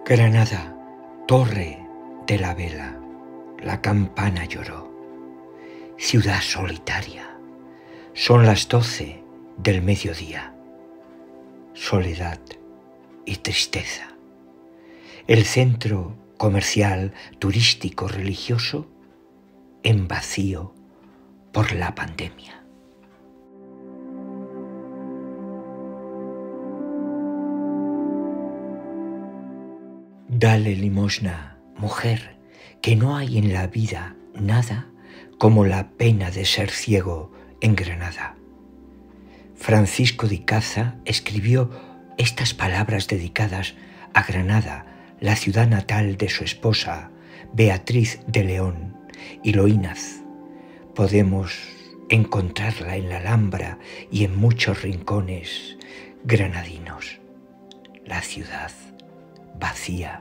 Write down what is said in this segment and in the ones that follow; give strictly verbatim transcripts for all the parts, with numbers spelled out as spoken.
Granada, torre de la vela, la campana lloró. Ciudad solitaria, son las doce del mediodía. Soledad y tristeza. El centro comercial, turístico, religioso, en vacío por la pandemia. Dale limosna, mujer, que no hay en la vida nada como la pena de ser ciego en Granada. Francisco de Icaza escribió estas palabras dedicadas a Granada, la ciudad natal de su esposa, Beatriz de León y Loínaz. Podemos encontrarla en la Alhambra y en muchos rincones granadinos. La ciudad vacía.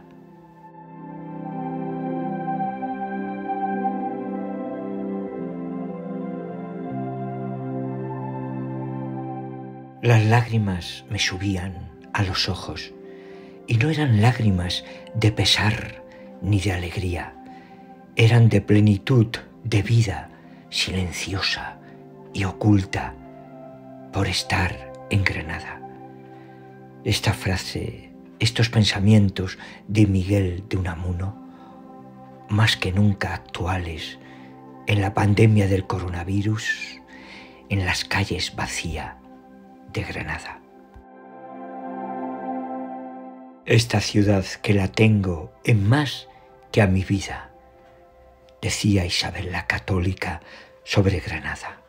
Las lágrimas me subían a los ojos y no eran lágrimas de pesar ni de alegría, eran de plenitud de vida silenciosa y oculta por estar en Granada. Esta frase, estos pensamientos de Miguel de Unamuno, más que nunca actuales en la pandemia del coronavirus, en las calles vacías de Granada. Esta ciudad que la tengo en más que a mi vida, decía Isabel la Católica sobre Granada.